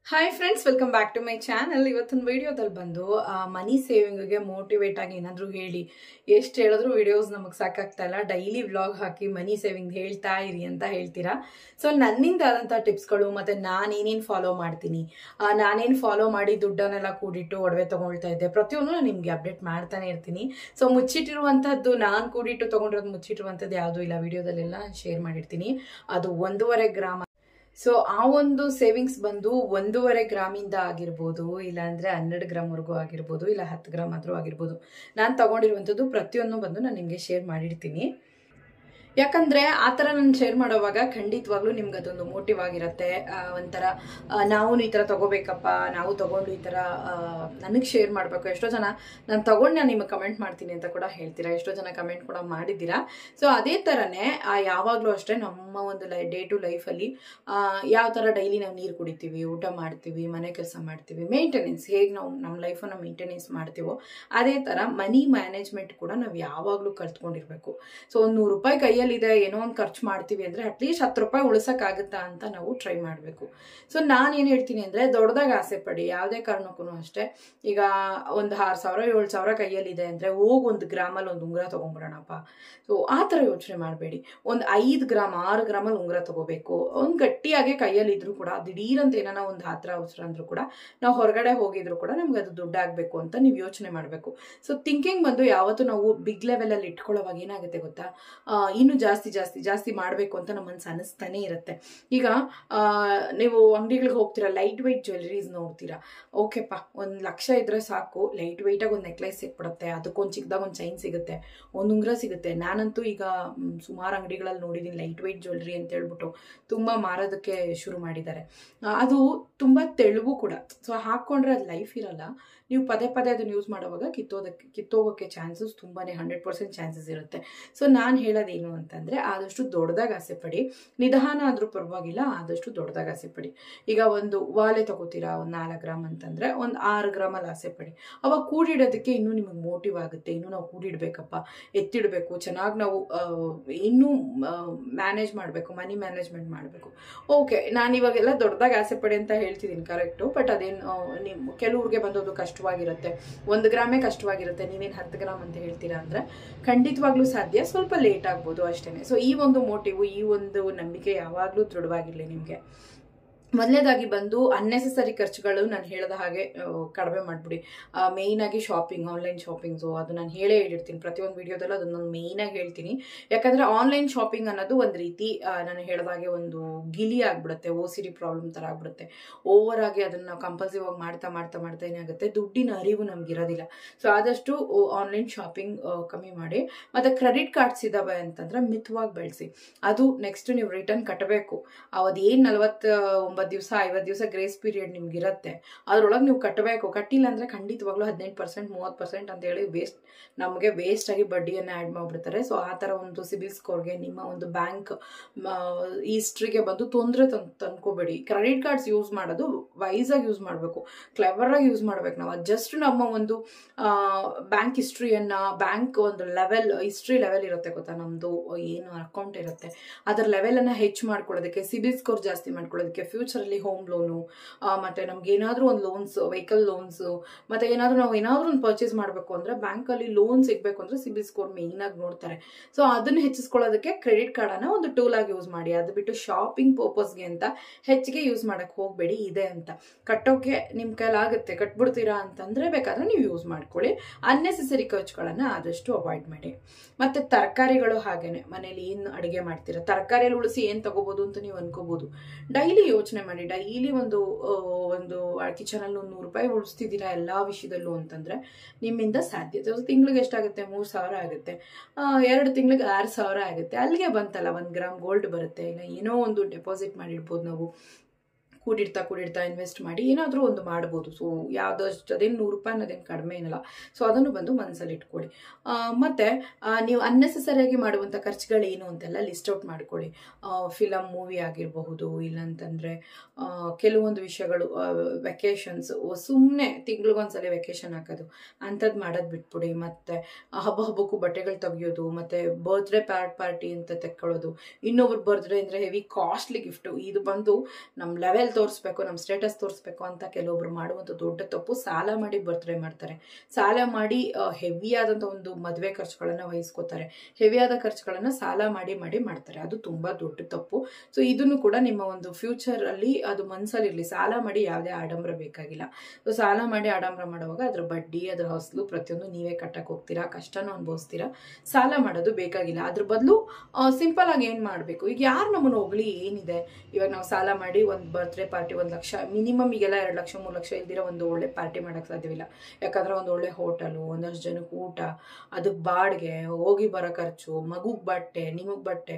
Hi friends, welcome back to my channel. ಇವತ್ತಿನ ವಿಡಿಯೋದಲ್ಲಿ ಬಂದು ಮನಿ ಸೇವಿಂಗ್ಗೆ ಮೋಟಿವೇಟ್ ಆಗಿ ಏನಾದರೂ ಹೇಳಿ, ಎಷ್ಟು ಹೇಳಿದ್ರು ವಿಡಿಯೋಸ್ ನಮಗೆ ಸಾಕಾಗ್ತಾ ಇಲ್ಲ. ಡೈಲಿ ವ್ಲಾಗ್ ಹಾಕಿ ಮನಿ ಸೇವಿಂಗ್ ಹೇಳ್ತಾ ಇರಿ ಅಂತ ಹೇಳ್ತೀರಾ. ಸೊ ನನ್ನಿಂದ ಆದಂಥ ಟಿಪ್ಸ್ಗಳು ಮತ್ತು ನಾನೇನೇನು ಫಾಲೋ ಮಾಡ್ತೀನಿ, ನಾನೇನು ಫಾಲೋ ಮಾಡಿ ದುಡ್ಡನ್ನೆಲ್ಲ ಕೂಡಿಟ್ಟು ಒಡವೆ ತೊಗೊಳ್ತಾ ಇದ್ದೆ, ಪ್ರತಿಯೊಂದು ನಾನು ನಿಮಗೆ ಅಪ್ಡೇಟ್ ಮಾಡ್ತಾನೆ ಇರ್ತೀನಿ. ಸೊ ಮುಚ್ಚಿಟ್ಟಿರುವಂಥದ್ದು, ನಾನು ಕೂಡಿಟ್ಟು ತೊಗೊಂಡಿರೋದು ಮುಚ್ಚಿಟ್ಟಿರುವಂಥದ್ದು ಯಾವುದೂ ಇಲ್ಲ. ವಿಡಿಯೋದಲ್ಲೆಲ್ಲ ಶೇರ್ ಮಾಡಿರ್ತೀನಿ. ಅದು 1.5 ಗ್ರಾಮ್. ಸೊ ಆ ಒಂದು ಸೇವಿಂಗ್ಸ್ ಬಂದು 1.5 ಗ್ರಾಮಿಂದ ಆಗಿರ್ಬೋದು, ಇಲ್ಲಾಂದ್ರೆ 12 ಗ್ರಾಮ್ವರೆಗೂ ಆಗಿರ್ಬೋದು, ಇಲ್ಲ 10 ಗ್ರಾಮ್ ಆದರೂ ಆಗಿರ್ಬೋದು. ನಾನು ತಗೊಂಡಿರುವಂಥದ್ದು ಪ್ರತಿಯೊಂದು ಬಂದು ನಾನು ನಿಮಗೆ ಶೇರ್ ಮಾಡಿರ್ತೀನಿ. ಯಾಕಂದ್ರೆ ಆ ಥರ ನಾನು ಶೇರ್ ಮಾಡೋವಾಗ ಖಂಡಿತವಾಗ್ಲೂ ನಿಮ್ಗೆ ಅದೊಂದು ಮೋಟಿವ್ ಆಗಿರುತ್ತೆ. ಒಂಥರ ನಾವು ಈ ಥರ ತಗೋಬೇಕಪ್ಪ, ನಾವು ತಗೊಂಡು ಈ ಥರ ನನಗೆ ಶೇರ್ ಮಾಡಬೇಕು. ಎಷ್ಟೋ ಜನ ನಾನು ತಗೊಂಡು ನಾನು ನಿಮಗೆ ಕಮೆಂಟ್ ಮಾಡ್ತೀನಿ ಅಂತ ಕೂಡ ಹೇಳ್ತೀರಾ, ಎಷ್ಟೋ ಜನ ಕಮೆಂಟ್ ಕೂಡ ಮಾಡಿದ್ದೀರಾ. ಸೊ ಅದೇ ಥರನೇ ಯಾವಾಗಲೂ ಅಷ್ಟೇ ನಮ್ಮ ಒಂದು ಡೇ ಟು ಲೈಫಲ್ಲಿ ಯಾವ ಥರ ಡೈಲಿ ನಾವು ನೀರು ಕುಡಿತೀವಿ, ಊಟ ಮಾಡ್ತೀವಿ, ಮನೆ ಕೆಲಸ ಮಾಡ್ತೀವಿ, ಮೇಂಟೆನೆನ್ಸ್ ಹೇಗೆ ನಾವು ನಮ್ಮ ಲೈಫನ್ನು ಮೇಂಟೆನೆನ್ಸ್ ಮಾಡ್ತೀವೋ ಅದೇ ಥರ ಮನಿ ಮ್ಯಾನೇಜ್ಮೆಂಟ್ ಕೂಡ ನಾವು ಯಾವಾಗಲೂ ಕಲ್ತ್ಕೊಂಡಿರ್ಬೇಕು. ಸೊ ಒಂದು 100 ರೂಪಾಯಿ ಕೈಯಲ್ಲಿ ಇದೆ, ಏನೋ ಒಂದು ಖರ್ಚು ಮಾಡ್ತೀವಿ ಅಂದರೆ ಅಟ್ಲೀಸ್ಟ್ 10 ರೂಪಾಯಿ ಉಳಿಸೋಕ್ಕಾಗುತ್ತಾ ಅಂತ ನಾವು ಟ್ರೈ ಮಾಡಬೇಕು. ಸೊ ನಾನೇನು ಹೇಳ್ತೀನಿ ಅಂದರೆ, ದೊಡ್ಡದಾಗಿ ಆಸೆ ಪಡಿ, ಯಾವುದೇ ಕಾರಣಕ್ಕೂ ಅಷ್ಟೇ. ಈಗ ಒಂದು 6,000 7,000 ಕೈಯಲ್ಲಿದೆ ಅಂದರೆ ಹೋಗಿ 1 ಗ್ರಾಮಲ್ಲಿ ಒಂದು ಉಂಗುರ ತೊಗೊಂಬಿಡೋಣಪ್ಪ. ಸೊ ಆ ಥರ ಯೋಚನೆ ಮಾಡಬೇಡಿ. ಒಂದು 5 ಗ್ರಾಮ್ 6 ಗ್ರಾಮಲ್ಲಿ ಉಂಗುರ ತೊಗೋಬೇಕು. ಒಂದು ಗಟ್ಟಿಯಾಗೆ ಕೈಯಲ್ಲಿದ್ರೂ ಕೂಡ, ದಿಢೀರಂತ ಏನಾನ ಒಂದು ಹತ್ರ ಅವಸರ ಅಂದರೂ ಕೂಡ, ನಾವು ಹೊರಗಡೆ ಹೋಗಿದ್ರು ಕೂಡ ನಮ್ಗೆ ಅದು ದುಡ್ಡಾಗಬೇಕು ಅಂತ ನೀವು ಯೋಚನೆ ಮಾಡಬೇಕು. ಸೊ ಥಿಂಕಿಂಗ್ ಬಂದು ಯಾವತ್ತೂ ನಾವು ಬಿಗ್ ಲೆವೆಲಲ್ಲಿ ಇಟ್ಕೊಳ್ಳೋವಾಗ ಏನಾಗುತ್ತೆ ಗೊತ್ತಾ, ಇನ್ನೂ ಜಾಸ್ತಿ ಮಾಡಬೇಕು ಅಂತ ನಮ್ಮ ಮನಸ್ಸು ಅನ್ನಿಸ್ತಾನೆ ಇರುತ್ತೆ. ಈಗ ನೀವು ಅಂಗಡಿಗಳಿಗೆ ಹೋಗ್ತೀರಾ, ಲೈಟ್ ವೆಯ್ಟ್ ಜ್ಯುವೆಲರೀಸ್ ನೋಡ್ತೀರಾ. ಓಕೆಪ್ಪ, 1 ಲಕ್ಷ ಇದ್ರೆ ಸಾಕು, ಲೈಟ್ ವೆಯ್ಟಾಗಿ ಒಂದು ನೆಕ್ಲೆಸ್ ಸಿಕ್ಬಿಡುತ್ತೆ, ಅದಕ್ಕೊಂದು ಚಿಕ್ಕದಾಗ ಒಂದು ಚೈನ್ ಸಿಗುತ್ತೆ, ಒಂದು ಉಂಗುರ ಸಿಗುತ್ತೆ. ನಾನಂತೂ ಈಗ ಸುಮಾರು ಅಂಗಡಿಗಳಲ್ಲಿ ನೋಡಿದ್ದೀನಿ ಲೈಟ್ ವೆಯ್ಟ್ ಜ್ಯುವೆಲರಿ ಅಂತ ಹೇಳ್ಬಿಟ್ಟು ತುಂಬ ಮಾರೋದಕ್ಕೆ ಶುರು ಮಾಡಿದ್ದಾರೆ. ಅದು ತುಂಬ ತೆಳುವು ಕೂಡ. ಸೊ ಹಾಕ್ಕೊಂಡ್ರೆ ಅದು ಲೈಫ್ ಇರಲ್ಲ. ನೀವು ಪದೇ ಅದನ್ನು ಯೂಸ್ ಮಾಡೋವಾಗ ಕಿತ್ತೋಗೋಕ್ಕೆ ಚಾನ್ಸಸ್ ತುಂಬಾ 100% ಚಾನ್ಸಸ್ ಇರುತ್ತೆ. ಸೊ ನಾನು ಹೇಳೋದೇನು ಅಂತಂದರೆ, ಆದಷ್ಟು ದೊಡ್ಡದಾಗಿ ಆಸೆ ಪಡಿ. ನಿಧಾನ ಆದರೂ ಪರವಾಗಿಲ್ಲ, ಆದಷ್ಟು ದೊಡ್ಡದಾಗಿ ಆಸೆ ಪಡಿ. ಈಗ ಒಂದು ವಾಲೆ ತಗೋತೀರಾ, ಒಂದು 4 ಗ್ರಾಮ್ ಅಂತಂದರೆ ಒಂದು 6 ಗ್ರಾಮಲ್ಲಿ ಆಸೆ ಪಡಿ. ಅವಾಗ ಕೂಡಿಡೋದಕ್ಕೆ ಇನ್ನೂ ನಿಮಗೆ ಮೋಟಿವ್ ಆಗುತ್ತೆ. ಇನ್ನೂ ನಾವು ಕೂಡಿಡಬೇಕಪ್ಪ, ಎತ್ತಿಡಬೇಕು, ಚೆನ್ನಾಗಿ ನಾವು ಇನ್ನೂ ಮ್ಯಾನೇಜ್ ಮಾಡಬೇಕು, ಮನಿ ಮ್ಯಾನೇಜ್ಮೆಂಟ್ ಮಾಡಬೇಕು. ಓಕೆ, ನಾನು ಇವಾಗೆಲ್ಲ ದೊಡ್ಡದಾಗಿ ಆಸೆ ಪಡಿ ಅಂತ ಹೇಳ್ತಿದ್ದೀನಿ, ಕರೆಕ್ಟು. ಬಟ್ ಅದೇನು ನಿಮ್ಮ ಕೆಲವ್ರಿಗೆ ಬಂದೋದು ಕಷ್ಟವಾಗಿರುತ್ತೆ. 1 ಗ್ರಾಮೇ ಕಷ್ಟವಾಗಿರುತ್ತೆ, ನೀವೇನು 10 ಗ್ರಾಮ್ ಅಂತ ಹೇಳ್ತೀರಾ ಅಂದರೆ ಖಂಡಿತವಾಗ್ಲೂ ಸಾಧ್ಯ, ಸ್ವಲ್ಪ ಲೇಟ್ ಆಗ್ಬೋದು ಅಷ್ಟೇ. ಸೊ ಈ ಒಂದು ಮೋಟಿವು, ಈ ಒಂದು ನಂಬಿಕೆ ಯಾವಾಗಲೂ ದೃಢವಾಗಿರಲಿ ನಿಮಗೆ. ಮೊದಲನೇದಾಗಿ ಬಂದು ಅನ್ನೆಸೆಸರಿ ಖರ್ಚುಗಳು ನಾನು ಹೇಳಿದ ಹಾಗೆ ಕಡಿಮೆ ಮಾಡಿಬಿಡಿ. ಮೇಯ್ನಾಗಿ ಶಾಪಿಂಗ್, ಆನ್ಲೈನ್ ಶಾಪಿಂಗ್ಸು, ಅದು ನಾನು ಹೇಳಿರ್ತೀನಿ ಪ್ರತಿಯೊಂದು ವೀಡಿಯೋದಲ್ಲೂ, ಅದನ್ನು ನಾನು ಮೇಯ್ನಾಗಿ ಹೇಳ್ತೀನಿ. ಯಾಕಂದರೆ ಆನ್ಲೈನ್ ಶಾಪಿಂಗ್ ಅನ್ನೋದು ಒಂದು ರೀತಿ ನಾನು ಹೇಳಿದಾಗೆ ಒಂದು ಗಿಲಿ ಆಗಿಬಿಡುತ್ತೆ, OCD ಪ್ರಾಬ್ಲಮ್ ಥರ ಆಗಿಬಿಡುತ್ತೆ. ಓವರ್ ಆಗಿ ಅದನ್ನು ಕಂಪಲ್ಸಿವ್ ಆಗಿ ಮಾಡ್ತಾ ಏನಾಗುತ್ತೆ, ದುಡ್ಡಿನ ಅರಿವು ನಮಗಿರೋದಿಲ್ಲ. ಸೊ ಆದಷ್ಟು ಆನ್ಲೈನ್ ಶಾಪಿಂಗ್ ಕಮ್ಮಿ ಮಾಡಿ. ಮತ್ತು ಕ್ರೆಡಿಟ್ ಕಾರ್ಡ್ಸ್ ಇದ್ದಾವೆ ಅಂತಂದರೆ ಮಿತವಾಗಿ ಬೆಳೆಸಿ. ಅದು ನೆಕ್ಸ್ಟ್ ನೀವು ರಿಟರ್ನ್ ಕಟ್ಟಬೇಕು. ಅದೇನು 49 ದಿವಸ 50 ದಿವಸ ಗ್ರೇಸ್ ಪೀರಿಯಡ್ ನಿಮ್ಗಿರುತ್ತೆ, ಅದ್ರೊಳಗೆ ನೀವು ಕಟ್ಟಬೇಕು. ಕಟ್ಟಿಲ್ಲ ಅಂದರೆ ಖಂಡಿತವಾಗ್ಲೂ 18% 30% ಅಂತ ಹೇಳಿ ನಮಗೆ ವೇಸ್ಟ್ ಆಗಿ ಬಡ್ಡಿಯನ್ನು ಆ್ಯಡ್ ಮಾಡಿಬಿಡ್ತಾರೆ. ಸೊ ಆ ಥರ ಒಂದು ಸಿಬಿಲ್ ಸ್ಕೋರ್ಗೆ, ನಿಮ್ಮ ಒಂದು ಬ್ಯಾಂಕ್ ಹಿಸ್ಟ್ರಿಗೆ ಬಂದು ತೊಂದರೆ ತಂದ್ಕೋಬೇಡಿ. ಕ್ರೆಡಿಟ್ ಕಾರ್ಡ್ಸ್ ಯೂಸ್ ಮಾಡೋದು ವೈಸಾಗಿ ಯೂಸ್ ಮಾಡಬೇಕು, ಕ್ಲೆವರಾಗಿ ಯೂಸ್ ಮಾಡ್ಬೇಕು. ನಾವು ಜಸ್ಟ್ ನಮ್ಮ ಒಂದು ಬ್ಯಾಂಕ್ ಹಿಸ್ಟ್ರಿಯನ್ನು, ಬ್ಯಾಂಕ್ ಒಂದು ಹಿಸ್ಟ್ರಿ ಲೆವೆಲ್ ಇರುತ್ತೆ ಗೊತ್ತಾ, ನಮ್ಮದು ಏನು ಅಕೌಂಟ್ ಇರುತ್ತೆ ಅದರ ಲೆವೆಲನ್ನು ಹೆಚ್ಚು ಮಾಡ್ಕೊಳ್ಳೋದಕ್ಕೆ, ಸಿಬಿಲ್ ಸ್ಕೋರ್ ಜಾಸ್ತಿ ಮಾಡ್ಕೊಳ್ಳೋದಕ್ಕೆ, ಫ್ಯೂಚರಲ್ಲಿ ಹೋಮ್ ಲೋನು, ಮತ್ತು ನಮ್ಗೆ ಏನಾದರೂ ಒಂದು ಲೋನ್ಸ್, ವೆಹಿಕಲ್ ಲೋನ್ಸು, ಮತ್ತು ನಾವು ಏನಾದರೂ ಒಂದು ಪರ್ಚೇಸ್ ಮಾಡಬೇಕು ಅಂದರೆ ಬ್ಯಾಂಕಲ್ಲಿ ಲೋನ್ ಸಿಗಬೇಕು ಅಂದರೆ ಸಿಬಿಲ್ ಸ್ಕೋರ್ ಮೇಯ್ನಾಗಿ ನೋಡ್ತಾರೆ. ಸೊ ಅದನ್ನು ಹೆಚ್ಚಿಸ್ಕೊಳ್ಳೋದಕ್ಕೆ ಕ್ರೆಡಿಟ್ ಕಾರ್ಡನ್ನು ಒಂದು ಟೂಲ್ ಆಗಿ ಯೂಸ್ ಮಾಡಿ. ಅದು ಬಿಟ್ಟು ಶಾಪಿಂಗ್ ಪರ್ಪಸ್ಗೆ ಅಂತ ಹೆಚ್ಚಿಗೆ ಯೂಸ್ ಮಾಡೋಕ್ಕೆ ಹೋಗಬೇಡಿ. ಇದೆ ಅಂತ ಕಟ್ಟೋಕೆ ನಿಮ್ಮ ಕೈಲಾಗುತ್ತೆ, ಕಟ್ಬಿಡ್ತೀರಾ ಅಂತಂದರೆ ಬೇಕಾದರೆ ನೀವು ಯೂಸ್ ಮಾಡ್ಕೊಳ್ಳಿ. ಅನ್ನೆಸೆಸರಿ ಖರ್ಚುಗಳನ್ನು ಆದಷ್ಟು ಅವಾಯ್ಡ್ ಮಾಡಿ. ಮತ್ತು ತರಕಾರಿಗಳು ಹಾಗೇನೆ, ಮನೇಲಿ ಏನು ಅಡುಗೆ ಮಾಡ್ತೀರಾ, ತರಕಾರಿಯಲ್ಲಿ ಉಳಿಸಿ ಏನು ತಗೋಬೋದು ಅಂತ ನೀವು ಅನ್ಕೋಬೋದು. ಡೈಲಿ ಯೋಚನೆ ಮಾಡಿ, ಡೈಲಿ ಒಂದು ಕಿಚನಲ್ಲಿ 100 ರೂಪಾಯಿ ಉಳಿಸ್ತಿದ್ದೀರಾ ಎಲ್ಲ ವಿಷಯದಲ್ಲೂ ಅಂತಂದರೆ ನಿಮ್ಮಿಂದ ಸಾಧ್ಯತೆ. ತಿಂಗಳಿಗೆ ಎಷ್ಟಾಗುತ್ತೆ, 3,000 ಆಗುತ್ತೆ. 2 ತಿಂಗಳಿಗೆ 6,000 ಆಗುತ್ತೆ. ಅಲ್ಲಿಗೆ ಬಂತಲ್ಲ, 1 ಗ್ರಾಮ್ ಗೋಲ್ಡ್ ಬರುತ್ತೆ. ಇಲ್ಲ ಏನೋ ಒಂದು ಡೆಪಾಸಿಟ್ ಮಾಡಿರ್ಬೋದು, ನಾವು ಕೂಡಿಡ್ತಾ ಇನ್ವೆಸ್ಟ್ ಮಾಡಿ ಏನಾದರೂ ಒಂದು ಮಾಡ್ಬೋದು. ಸೊ ಯಾವುದಷ್ಟು ಅದೇನು 100 ರೂಪಾಯಿ ಅನ್ನೋದೇನು ಕಡಿಮೆ ಏನಲ್ಲ. ಸೊ ಅದನ್ನು ಬಂದು ಮನಸ್ಸಲ್ಲಿ ಇಟ್ಕೊಳ್ಳಿ. ಮತ್ತು ನೀವು ಅನ್ನೆಸೆಸರಿಯಾಗಿ ಮಾಡುವಂಥ ಖರ್ಚುಗಳೇನು ಅಂತೆಲ್ಲ ಲಿಸ್ಟ್ ಔಟ್ ಮಾಡ್ಕೊಳ್ಳಿ. ಫಿಲಮ್ ಮೂವಿ ಆಗಿರಬಹುದು, ಇಲ್ಲಾಂತಂದರೆ ಕೆಲವೊಂದು ವಿಷಯಗಳು, ವೆಕೇಷನ್ಸ್, ಸುಮ್ಮನೆ ತಿಂಗಳಿಗೊಂದ್ಸಲ ವೆಕೇಷನ್ ಹಾಕೋದು ಅಂಥದ್ದು ಮಾಡೋದು ಬಿಟ್ಬಿಡಿ. ಮತ್ತು ಹಬ್ಬಕ್ಕೂ ಬಟ್ಟೆಗಳು ತೆಗಿಯೋದು, ಮತ್ತು ಬರ್ತ್ಡೇ ಪಾರ್ಟಿ ಅಂತ ತೆಕ್ಕೊಳ್ಳೋದು, ಇನ್ನೊಬ್ರು ಬರ್ತ್ಡೇ ಅಂದರೆ ಹೆವಿ ಕಾಸ್ಟ್ಲಿ ಗಿಫ್ಟು, ಇದು ಬಂದು ನಮ್ಮ ಲೆವೆಲ್ ಪ್ರೊಫೈಲ್ ತೋರಿಸ್ಬೇಕು, ನಮ್ಮ ಸ್ಟೇಟಸ್ ತೋರಿಸ್ಬೇಕು ಅಂತ ಕೆಲವೊಬ್ರು ಮಾಡುವಂಥ ದೊಡ್ಡ ತಪ್ಪು, ಸಾಲ ಮಾಡಿ ಬರ್ತ್ಡೇ ಮಾಡ್ತಾರೆ. ಸಾಲ ಮಾಡಿ ಹೆವಿಯಾದಂಥ ಒಂದು ಮದುವೆ ಖರ್ಚುಗಳನ್ನು ವಹಿಸ್ಕೋತಾರೆ. ಹೆವಿಯಾದ ಖರ್ಚುಗಳನ್ನು ಸಾಲ ಮಾಡಿ ಮಾಡ್ತಾರೆ. ಅದು ತುಂಬ ದೊಡ್ಡ ತಪ್ಪು. ಸೊ ಇದನ್ನು ಕೂಡ ನಿಮ್ಮ ಒಂದು ಫ್ಯೂಚರಲ್ಲಿ ಅದು ಮನಸ್ಸಲ್ಲಿರಲಿ. ಸಾಲ ಮಾಡಿ ಯಾವುದೇ ಆಡಂಬರ ಬೇಕಾಗಿಲ್ಲ. ಸೊ ಸಾಲ ಮಾಡಿ ಆಡಂಬರ ಮಾಡುವಾಗ ಅದ್ರ ಬಡ್ಡಿ, ಅದ್ರ ಹೊಸಲು ಪ್ರತಿಯೊಂದು ನೀವೇ ಕಟ್ಟಕ್ಕೆ ಹೋಗ್ತೀರಾ, ಕಷ್ಟನೂ ಅನುಭವಿಸ್ತೀರಾ. ಸಾಲ ಮಾಡೋದು ಬೇಕಾಗಿಲ್ಲ. ಅದ್ರ ಬದಲು ಸಿಂಪಲ್ ಆಗಿ ಏನು ಮಾಡಬೇಕು, ಈಗ ಯಾರು ನಮ್ಮನ್ನು ಹೊಗಳಿ ಏನಿದೆ, ಇವಾಗ ನಾವು ಸಾಲ ಮಾಡಿ ಒಂದು ಬರ್ತ್ಡೇ ಪಾರ್ಟಿ 1 ಲಕ್ಷ ಮಿನಿಮಮ್, ಈಗೆಲ್ಲ 2 ಲಕ್ಷ 3 ಲಕ್ಷ ಇಲ್ದಿರೋ ಒಂದು ಒಳ್ಳೆ ಪಾರ್ಟಿ ಮಾಡೋಕ್ಕೆ ಸಾಧ್ಯವಿಲ್ಲ. ಯಾಕಂದ್ರೆ ಒಂದು ಒಳ್ಳೆ ಹೋಟೆಲು, ಒಂದಷ್ಟು ಜನಕ್ಕೆ ಊಟ, ಅದಕ್ಕೆ ಬಾಡಿಗೆ, ಹೋಗಿ ಬರೋ ಖರ್ಚು, ಮಗುಗೆ ಬಟ್ಟೆ, ನಿಮಗೆ ಬಟ್ಟೆ,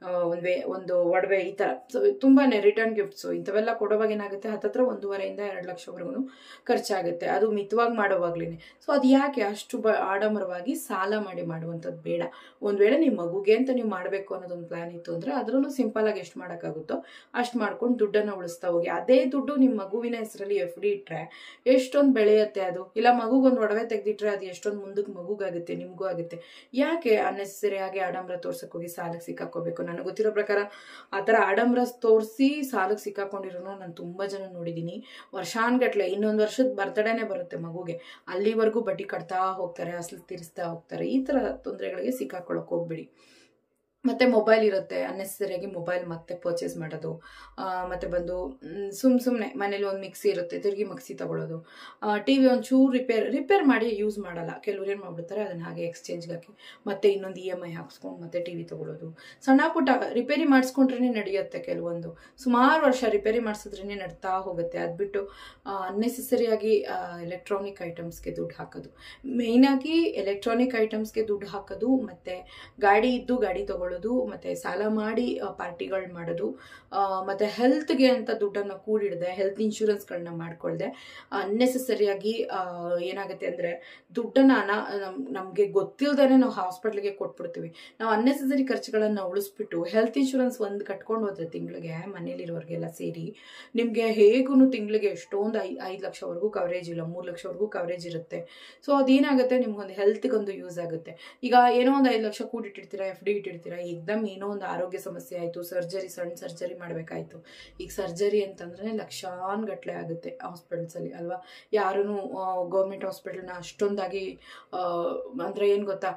ಒಂದು ಒಡವೆ, ಈ ಥರ. ಸೊ ತುಂಬಾ ರಿಟರ್ನ್ ಗಿಫ್ಟ್ಸು ಇಂಥವೆಲ್ಲ ಕೊಡೋವಾಗ ಏನಾಗುತ್ತೆ, ಹತ್ತತ್ರ 1.5 ಇಂದ 2 ಲಕ್ಷವರೆಗೂ ಖರ್ಚಾಗುತ್ತೆ. ಅದು ಮಿತವಾಗಿ ಮಾಡೋವಾಗ್ಲೇ. ಸೊ ಅದು ಯಾಕೆ ಅಷ್ಟು ಆಡಂಬರವಾಗಿ ಸಾಲ ಮಾಡಿ ಮಾಡುವಂಥದ್ದು ಬೇಡ. ಒಂದು ವೇಳೆ ನಿಮ್ಮ ಮಗುಗೆ ಅಂತ ನೀವು ಮಾಡಬೇಕು ಅನ್ನೋದೊಂದು ಪ್ಲಾನ್ ಇತ್ತು ಅಂದರೆ ಅದರಲ್ಲೂ ಸಿಂಪಲ್ ಆಗಿ ಎಷ್ಟು ಮಾಡೋಕ್ಕಾಗುತ್ತೋ ಅಷ್ಟು ಮಾಡ್ಕೊಂಡು ದುಡ್ಡನ್ನು ಉಳಿಸ್ತಾ ಹೋಗಿ. ಅದೇ ದುಡ್ಡು ನಿಮ್ಮ ಮಗುವಿನ ಹೆಸರಲ್ಲಿ FD ಇಟ್ಟರೆ ಎಷ್ಟೊಂದು ಬೆಳೆಯುತ್ತೆ ಅದು. ಇಲ್ಲ ಮಗುಗೊಂದು ಒಡವೆ ತೆಗೆದಿಟ್ರೆ ಅದು ಎಷ್ಟೊಂದು ಮುಂದಕ್ಕೆ ಮಗುಗಾಗುತ್ತೆ, ನಿಮಗೂ ಆಗುತ್ತೆ. ಯಾಕೆ ಅನ್ನೆಸರಿ ಆಗಿ ಆಡಂಬರ ತೋರ್ಸಕ್ಕೆ ಹೋಗಿ ಸಾಲಕ್ಕೆ ಸಿಕ್ಕಾಕೋಬೇಕು? ನನಗೆ ಗೊತ್ತಿರೋ ಪ್ರಕಾರ ಆ ಥರ ಆಡಂಬರ ತೋರಿಸಿ ಸಾಲಕ್ಕೆ ಸಿಕ್ಕಾಕೊಂಡಿರೋನು ನಾನು ತುಂಬ ಜನ ನೋಡಿದ್ದೀನಿ. ವರ್ಷಾನ್ಗಟ್ಲೆ, ಇನ್ನೊಂದು ವರ್ಷದ ಬರ್ತಡೇನೇ ಬರುತ್ತೆ ಮಗುಗೆ, ಅಲ್ಲಿವರೆಗೂ ಬಡ್ಡಿ ಕಟ್ತಾ ಹೋಗ್ತಾರೆ, ಅಸಲು ತೀರಿಸ್ತಾ ಹೋಗ್ತಾರೆ. ಈ ಥರ ತೊಂದರೆಗಳಿಗೆ ಸಿಕ್ಕಾಕೊಳ್ಳೋಕೆ ಹೋಗ್ಬೇಡಿ. ಮತ್ತು ಮೊಬೈಲ್ ಇರುತ್ತೆ, ಅನ್ನೆಸರಿಯಾಗಿ ಮೊಬೈಲ್ ಮತ್ತೆ ಪರ್ಚೇಸ್ ಮಾಡೋದು. ಮತ್ತು ಬಂದು ಸುಮ್ಮನೆ ಮನೇಲಿ ಒಂದು ಮಿಕ್ಸಿ ಇರುತ್ತೆ, ತಿರುಗಿ ಮಿಕ್ಸಿ ತೊಗೊಳ್ಳೋದು. TV ಒಂಚೂರು ರಿಪೇರ್ ಮಾಡಿ ಯೂಸ್ ಮಾಡಲ್ಲ. ಕೆಲವ್ರು ಏನು ಮಾಡ್ಬಿಡ್ತಾರೆ, ಅದನ್ನು ಹಾಗೆ ಎಕ್ಸ್ಚೇಂಜ್ಗೆ ಹಾಕಿ ಮತ್ತೆ ಇನ್ನೊಂದು EMI ಹಾಕ್ಸ್ಕೊಂಡು ಮತ್ತೆ TV ತೊಗೊಳ್ಳೋದು. ಸಣ್ಣ ಪುಟ್ಟ ರಿಪೇರಿ ಮಾಡಿಸ್ಕೊಂಡ್ರೇ ನಡೆಯುತ್ತೆ. ಕೆಲವೊಂದು ಸುಮಾರು ವರ್ಷ ರಿಪೇರಿ ಮಾಡಿಸಿದ್ರೇ ನಡ್ತಾ ಹೋಗುತ್ತೆ. ಅದು ಬಿಟ್ಟು ಅನ್ನೆಸರಿಯಾಗಿ ಎಲೆಕ್ಟ್ರಾನಿಕ್ ಐಟಮ್ಸ್ಗೆ ದುಡ್ಡು ಹಾಕೋದು, ಮೇಯ್ನಾಗಿ ಎಲೆಕ್ಟ್ರಾನಿಕ್ ಐಟಮ್ಸ್ಗೆ ದುಡ್ಡು ಹಾಕೋದು, ಮತ್ತು ಗಾಡಿ ಇದ್ದು ಗಾಡಿ ತೊಗೊಳ್ಳೋದು, ಮತ್ತೆ ಸಾಲ ಮಾಡಿ ಪಾರ್ಟಿಗಳು ಮಾಡೋದು, ಮತ್ತೆ ಹೆಲ್ತ್ಗೆ ಅಂತ ದುಡ್ಡನ್ನು ಕೂಡಿಡದೆ ಹೆಲ್ತ್ ಇನ್ಶೂರೆನ್ಸ್ಗಳನ್ನ ಮಾಡ್ಕೊಳ್ದೆ ಅನ್ನೆಸರಿಯಾಗಿ ಏನಾಗುತ್ತೆ ಅಂದರೆ ದುಡ್ಡನ್ನು ನಮಗೆ ಗೊತ್ತಿಲ್ಲದೇ ನಾವು ಹಾಸ್ಪಿಟ್ಲಿಗೆ ಕೊಟ್ಬಿಡ್ತೀವಿ. ನಾವು ಅನ್ನೆಸರಿ ಖರ್ಚುಗಳನ್ನು ಉಳಿಸ್ಬಿಟ್ಟು ಹೆಲ್ತ್ ಇನ್ಶೂರೆನ್ಸ್ ಒಂದು ಕಟ್ಕೊಂಡು ಹೋದ್ರೆ ತಿಂಗಳಿಗೆ, ಮನೇಲಿರೋರಿಗೆಲ್ಲ ಸೇರಿ ನಿಮಗೆ ಹೇಗೂ ತಿಂಗಳಿಗೆ ಎಷ್ಟೊಂದು 5 ಲಕ್ಷವರೆಗೂ ಕವರೇಜ್ ಇಲ್ಲ, 3 ಲಕ್ಷವರೆಗೂ ಕವರೇಜ್ ಇರುತ್ತೆ. ಸೊ ಅದೇನಾಗುತ್ತೆ, ನಿಮ್ಗೊಂದು ಹೆಲ್ತ್ಗೊಂದು ಯೂಸ್ ಆಗುತ್ತೆ. ಈಗ ಏನೋ ಒಂದು 5 ಲಕ್ಷ ಕೂಡಿಟ್ಟಿರ್ತೀರಾ, FD ಇಟ್ಟಿರ್ತೀರಾ, ಎಕ್ದಮ್ ಏನೋ ಒಂದು ಆರೋಗ್ಯ ಸಮಸ್ಯೆ ಆಯಿತು, ಸಣ್ಣ ಸರ್ಜರಿ ಮಾಡಬೇಕಾಯ್ತು. ಈಗ ಸರ್ಜರಿ ಅಂತಂದ್ರೆ ಲಕ್ಷಾನ್ಗಟ್ಲೆ ಆಗುತ್ತೆ ಹಾಸ್ಪಿಟಲ್ಸಲ್ಲಿ ಅಲ್ವಾ. ಯಾರೂ ಗೌರ್ಮೆಂಟ್ ಹಾಸ್ಪಿಟಲ್ನ ಅಷ್ಟೊಂದಾಗಿ ಅಂದರೆ ಏನು ಗೊತ್ತಾ,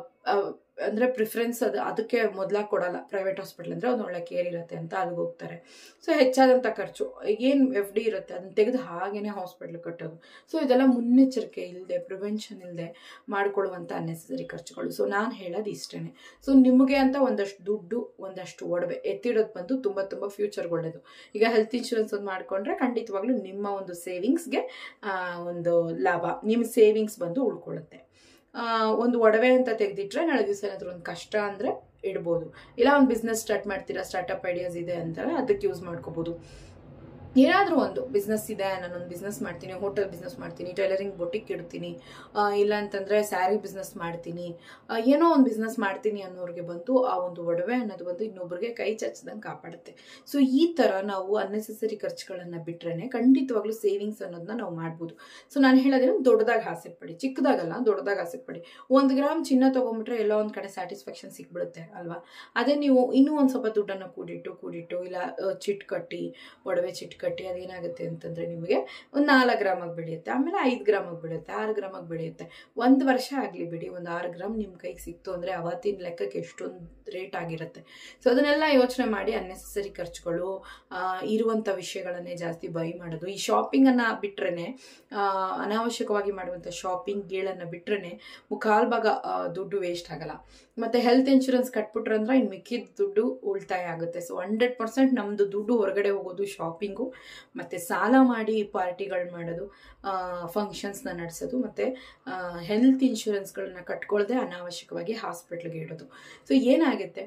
ಅಂದರೆ ಪ್ರಿಫರೆನ್ಸ್ ಅದಕ್ಕೆ ಮೊದಲಾಗಿ ಕೊಡಲ್ಲ. ಪ್ರೈವೇಟ್ ಹಾಸ್ಪಿಟಲ್ ಅಂದರೆ ಒಂದು ಒಳ್ಳೆ ಕೇರ್ ಇರುತ್ತೆ ಅಂತ ಅಲ್ಲಿಗೆ ಹೋಗ್ತಾರೆ. ಸೊ ಹೆಚ್ಚಾದಂಥ ಖರ್ಚು, ಏನು FD ಇರುತ್ತೆ ಅದನ್ನು ತೆಗೆದು ಹಾಗೇನೆ ಹಾಸ್ಪಿಟ್ಲ್ ಕಟ್ಟೋದು. ಸೊ ಇದೆಲ್ಲ ಮುನ್ನೆಚ್ಚರಿಕೆ ಇಲ್ಲದೆ, ಪ್ರಿವೆನ್ಷನ್ ಇಲ್ಲದೆ ಮಾಡ್ಕೊಳ್ಳುವಂಥ ಅನ್ನೆಸರಿ ಖರ್ಚುಗಳು. ಸೊ ನಾನು ಹೇಳೋದು ಇಷ್ಟೇ. ಸೊ ನಿಮಗೆ ಅಂತ ಒಂದಷ್ಟು ದುಡ್ಡು, ಒಂದಷ್ಟು ಒಡವೆ ಎತ್ತಿಡೋದು ಬಂದು ತುಂಬ ತುಂಬ ಫ್ಯೂಚರ್ಗೆ ಒಳ್ಳೆಯದು. ಈಗ ಹೆಲ್ತ್ ಇನ್ಶೂರೆನ್ಸ್ ಒಂದು ಮಾಡಿಕೊಂಡ್ರೆ ಖಂಡಿತವಾಗ್ಲೂ ನಿಮ್ಮ ಒಂದು ಸೇವಿಂಗ್ಸ್ಗೆ ಒಂದು ಲಾಭ, ನಿಮ್ಮ ಸೇವಿಂಗ್ಸ್ ಬಂದು ಉಳ್ಕೊಳ್ಳುತ್ತೆ. ಒಂದು ಒಡವೆ ಅಂತ ತೆಗೆದಿಟ್ರೆ ನಾಳೆ ದಿವಸ ಏನಾದರೂ ಒಂದು ಕಷ್ಟ ಅಂದರೆ ಇಡ್ಬೋದು. ಇಲ್ಲ ಒಂದು ಬಿಸ್ನೆಸ್ ಸ್ಟಾರ್ಟ್ ಮಾಡ್ತೀರಾ, ಸ್ಟಾರ್ಟಪ್ ಐಡಿಯಾಸ್ ಇದೆ ಅಂತಾರೆ, ಅದಕ್ಕೆ ಯೂಸ್ ಮಾಡ್ಕೋಬೋದು. ಏನಾದರೂ ಒಂದು ಬಿಸ್ನೆಸ್ ಇದೆ, ನಾನೊಂದು ಬಿಸ್ನೆಸ್ ಮಾಡ್ತೀನಿ, ಹೋಟೆಲ್ ಬಿಸ್ನೆಸ್ ಮಾಡ್ತೀನಿ, ಟೈಲರಿಂಗ್ ಬೊಟಿಕ್ ಇಡ್ತೀನಿ, ಇಲ್ಲ ಅಂತಂದರೆ ಸ್ಯಾರಿ ಬಿಸ್ನೆಸ್ ಮಾಡ್ತೀನಿ, ಏನೋ ಒಂದು ಬಿಸ್ನೆಸ್ ಮಾಡ್ತೀನಿ ಅನ್ನೋರಿಗೆ ಬಂದು ಆ ಒಂದು ಒಡವೆ ಅನ್ನೋದು ಬಂದು ಇನ್ನೊಬ್ರಿಗೆ ಕೈ ಚಾಚಿದಂಗೆ ಕಾಪಾಡುತ್ತೆ. ಸೊ ಈ ಥರ ನಾವು ಅನ್ನೆಸರಿ ಖರ್ಚುಗಳನ್ನು ಬಿಟ್ರೆ ಖಂಡಿತವಾಗ್ಲೂ ಸೇವಿಂಗ್ಸ್ ಅನ್ನೋದನ್ನ ನಾವು ಮಾಡ್ಬೋದು. ಸೊ ನಾನು ಹೇಳೋದೇನು, ದೊಡ್ಡದಾಗಿ ಆಸೆ ಪಡಿ, ಚಿಕ್ಕದಾಗಲ್ಲ, ದೊಡ್ಡದಾಗಿ ಆಸೆ ಪಡಿ. 1 ಗ್ರಾಮ್ ಚಿನ್ನ ತೊಗೊಂಬಿಟ್ರೆ ಎಲ್ಲೋ ಒಂದು ಕಡೆ ಸ್ಯಾಟಿಸ್ಫ್ಯಾಕ್ಷನ್ ಸಿಕ್ಬಿಡುತ್ತೆ ಅಲ್ವಾ. ಅದೇ ನೀವು ಇನ್ನೂ ಒಂದು ಸ್ವಲ್ಪ ದುಡ್ಡನ್ನು ಕೂಡಿಟ್ಟು ಇಲ್ಲ ಚಿಟ್ ಕಟ್ಟಿ, ಒಡವೆ ಚಿಟ್ ಕಟ್ಟಿ, ಅದೇನಾಗುತ್ತೆ ಅಂತಂದರೆ ನಿಮಗೆ ಒಂದು 4 ಗ್ರಾಮಾಗಿ ಬೆಳೆಯುತ್ತೆ, ಆಮೇಲೆ 5 ಗ್ರಾಮಾಗಿ ಬೆಳೆಯುತ್ತೆ, 6 ಗ್ರಾಮಾಗಿ ಬೆಳೆಯುತ್ತೆ. 1 ವರ್ಷ ಆಗಲಿ ಬಿಡಿ, ಒಂದು 6 ಗ್ರಾಮ್ ನಿಮ್ಮ ಕೈಗೆ ಸಿಕ್ತು ಅಂದರೆ ಅವತ್ತಿನ ಲೆಕ್ಕಕ್ಕೆ ಎಷ್ಟೊಂದು ರೇಟ್ ಆಗಿರುತ್ತೆ. ಸೊ ಅದನ್ನೆಲ್ಲ ಯೋಚನೆ ಮಾಡಿ ಅನ್ನೆಸರಿ ಖರ್ಚುಗಳು, ಇರುವಂಥ ವಿಷಯಗಳನ್ನೇ ಜಾಸ್ತಿ ಬೈ ಮಾಡೋದು. ಈ ಶಾಪಿಂಗನ್ನು ಬಿಟ್ರೆ, ಅನಾವಶ್ಯಕವಾಗಿ ಮಾಡುವಂಥ ಶಾಪಿಂಗ್ ಗೀಳನ್ನು ಬಿಟ್ರೆ ಮುಕ್ಕಾಲು ಭಾಗ ದುಡ್ಡು ವೇಸ್ಟ್ ಆಗಲ್ಲ. ಮತ್ತು ಹೆಲ್ತ್ ಇನ್ಶೂರೆನ್ಸ್ ಕಟ್ಬಿಟ್ರಂದ್ರೆ ಇನ್ನು ಮಿಕ್ಕಿದ ದುಡ್ಡು ಉಳಿತಾಯ ಆಗುತ್ತೆ. ಸೊ 100% ನಮ್ಮದು ದುಡ್ಡು ಹೊರಗಡೆ ಹೋಗೋದು ಶಾಪಿಂಗು, ಮತ್ತು ಸಾಲ ಮಾಡಿ ಪಾರ್ಟಿಗಳು ಮಾಡೋದು, ಫಂಕ್ಷನ್ಸ್ನ ನಡೆಸೋದು, ಮತ್ತು ಹೆಲ್ತ್ ಇನ್ಶೂರೆನ್ಸ್ಗಳನ್ನ ಕಟ್ಕೊಳ್ಳದೆ ಅನಾವಶ್ಯಕವಾಗಿ ಹಾಸ್ಪಿಟ್ಲಿಗೆ ಇಡೋದು. ಸೊ ಏನಾಗುತ್ತೆ,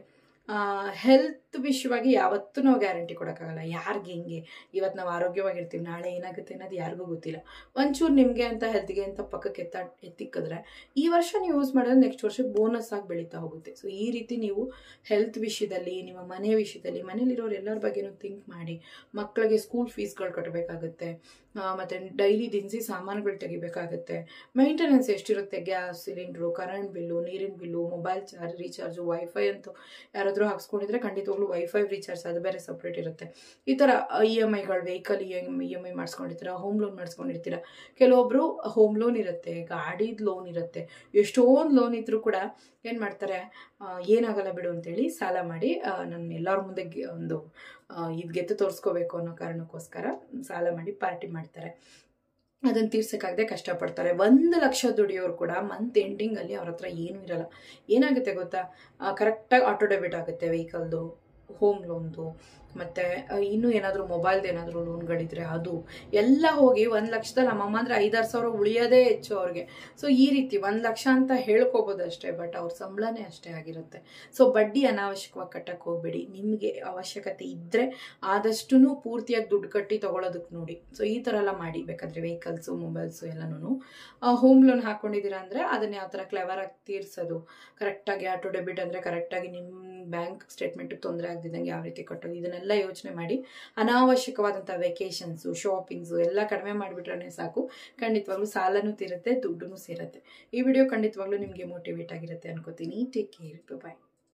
ಹೆಲ್ತ್ ವಿಷಯವಾಗಿ ಯಾವತ್ತೂ ನಾವು ಗ್ಯಾರಂಟಿ ಕೊಡೋಕ್ಕಾಗಲ್ಲ. ಯಾರಿಗೆ ಹೆಂಗೆ, ಇವತ್ತು ನಾವು ಆರೋಗ್ಯವಾಗಿರ್ತೀವಿ, ನಾಳೆ ಏನಾಗುತ್ತೆ ಅನ್ನೋದು ಯಾರಿಗೂ ಗೊತ್ತಿಲ್ಲ. ಒಂಚೂರು ನಿಮಗೆ ಅಂತ ಹೆಲ್ತ್ಗೆ ಅಂತ ಪಕ್ಕಕ್ಕೆ ಎತ್ತಿಕ್ಕಿದ್ರೆ ಈ ವರ್ಷ ನೀವು ಯೂಸ್ ಮಾಡಿದ್ರೆ ನೆಕ್ಸ್ಟ್ ವರ್ಷಕ್ಕೆ ಬೋನಸ್ ಆಗಿ ಬೆಳೀತಾ ಹೋಗುತ್ತೆ. ಸೊ ಈ ರೀತಿ ನೀವು ಹೆಲ್ತ್ ವಿಷಯದಲ್ಲಿ, ನಿಮ್ಮ ಮನೆ ವಿಷಯದಲ್ಲಿ, ಮನೇಲಿರೋರು ಎಲ್ಲರ ಬಗ್ಗೆನೂ ಥಿಂಕ್ ಮಾಡಿ. ಮಕ್ಕಳಿಗೆ ಸ್ಕೂಲ್ ಫೀಸ್ಗಳು ಕಟ್ಟಬೇಕಾಗುತ್ತೆ, ಮತ್ತು ಡೈಲಿ ದಿನಸಿ ಸಾಮಾನುಗಳು ತೆಗಿಬೇಕಾಗುತ್ತೆ. ಮೇಂಟೆನೆನ್ಸ್ ಎಷ್ಟಿರುತ್ತೆ, ಗ್ಯಾಸ್ ಸಿಲಿಂಡ್ರು, ಕರೆಂಟ್ ಬಿಲ್ಲು, ನೀರಿನ bill, mobile charge, recharge, WiFi ಅಂತೂ ಯಾರಾದರೂ ಹಾಕ್ಸ್ಕೊಂಡಿದ್ರೆ ಖಂಡಿತವಾಗ್ಲೂ ಖಂಡಿತವಾಗ್ಲೂ ವೈಫೈ ರೀಚಾರ್ಜ್ ಅದು ಬೇರೆ ಸಪ್ರೇಟ್ ಇರುತ್ತೆ. ಈ ಥರ EMIಗಳು, ವೆಹಿಕಲ್ EMI ಮಾಡಿಸ್ಕೊಂಡಿರ್ತೀರ, ಹೋಮ್ ಲೋನ್ ಮಾಡಿಸ್ಕೊಂಡಿರ್ತೀರ. ಕೆಲವೊಬ್ರು ಹೋಮ್ ಲೋನ್ ಇರುತ್ತೆ, ಗಾಡಿದು ಲೋನ್ ಇರುತ್ತೆ, ಎಷ್ಟೊಂದು ಲೋನ್ ಇದ್ರೂ ಕೂಡ ಏನು ಮಾಡ್ತಾರೆ, ಏನಾಗಲ್ಲ ಬಿಡು ಅಂತೇಳಿ ಸಾಲ ಮಾಡಿ ನಾನು ಎಲ್ಲರ ಮುಂದೆ ಒಂದು ಇದು ಗೆದ್ದು ತೋರಿಸ್ಕೋಬೇಕು ಅನ್ನೋ ಕಾರಣಕ್ಕೋಸ್ಕರ ಸಾಲ ಮಾಡಿ ಪಾರ್ಟಿ ಮಾಡ್ತಾರೆ. ಅದನ್ನು ತೀರ್ಸೋಕ್ಕಾಗದೆ ಕಷ್ಟಪಡ್ತಾರೆ. 1 ಲಕ್ಷ ದುಡಿಯೋರು ಕೂಡ ಮಂತ್ ಎಂಡಿಂಗಲ್ಲಿ ಅವ್ರ ಹತ್ರ ಏನೂ ಇರಲ್ಲ. ಏನಾಗುತ್ತೆ ಗೊತ್ತಾ, ಕರೆಕ್ಟಾಗಿ ಆಟೋ ಡೆಬಿಟ್ ಆಗುತ್ತೆ ವೆಹಿಕಲ್ದು, ಹೋಮ್ ಲೋನ್ದು, ಮತ್ತು ಇನ್ನೂ ಏನಾದರೂ ಮೊಬೈಲ್ದು ಏನಾದರೂ ಲೋನ್ಗಳಿದ್ರೆ ಅದು ಎಲ್ಲ ಹೋಗಿ 1 ಲಕ್ಷದಲ್ಲಿ ನಮ್ಮಮ್ಮ ಅಂದರೆ 5-6 ಸಾವಿರ ಉಳಿಯೋದೇ ಹೆಚ್ಚು ಅವ್ರಿಗೆ. ಸೊ ಈ ರೀತಿ 1 ಲಕ್ಷ ಅಂತ ಹೇಳ್ಕೊಬೋದು ಅಷ್ಟೇ, ಬಟ್ ಅವ್ರ ಸಂಬಳನೇ ಅಷ್ಟೇ ಆಗಿರುತ್ತೆ. ಸೊ ಬಡ್ಡಿ ಅನಾವಶ್ಯಕವಾಗಿ ಕಟ್ಟಕ್ಕೆ ಹೋಗಬೇಡಿ. ನಿಮಗೆ ಅವಶ್ಯಕತೆ ಇದ್ದರೆ ಆದಷ್ಟು ಪೂರ್ತಿಯಾಗಿ ದುಡ್ಡು ಕಟ್ಟಿ ತೊಗೊಳೋದಕ್ಕೆ ನೋಡಿ. ಸೊ ಈ ಥರ ಎಲ್ಲ ಮಾಡಿ ಬೇಕಾದರೆ ವೆಹಿಕಲ್ಸು, ಮೊಬೈಲ್ಸು ಎಲ್ಲನೂ. ಹೋಮ್ ಲೋನ್ ಹಾಕ್ಕೊಂಡಿದ್ದೀರಾ ಅಂದರೆ ಅದನ್ನು ಯಾವ ಥರ ಕ್ಲೆವರಾಗಿ ತೀರಿಸೋದು, ಕರೆಕ್ಟಾಗಿ ಆಟೋ ಡೆಬಿಟ್ ಅಂದರೆ ಕರೆಕ್ಟಾಗಿ ನಿಮ್ಮ ಬ್ಯಾಂಕ್ ಸ್ಟೇಟ್ಮೆಂಟಿಗೆ ತೊಂದರೆ ಆಗದಿದ್ದಂಗೆ ಯಾವ ರೀತಿ ಕಟ್ಟೋದು, ಇದನ್ನೆಲ್ಲ ಯೋಚನೆ ಮಾಡಿ ಅನಾವಶ್ಯಕವಾದಂಥ ವೆಕೇಷನ್ಸು, ಶಾಪಿಂಗ್ಸು ಎಲ್ಲ ಕಡಿಮೆ ಮಾಡಿಬಿಟ್ರೆ ಸಾಕು. ಖಂಡಿತವಾಗ್ಲೂ ಸಾಲನೂ ತೀರುತ್ತೆ, ದುಡ್ಡು ಸೇರುತ್ತೆ. ಈ ವಿಡಿಯೋ ಖಂಡಿತವಾಗ್ಲೂ ನಿಮಗೆ ಮೋಟಿವೇಟ್ ಆಗಿರುತ್ತೆ ಅನ್ಕೋತೀನಿ. ಟೇಕ್ ಕೇರ್, ಬಾಯ್.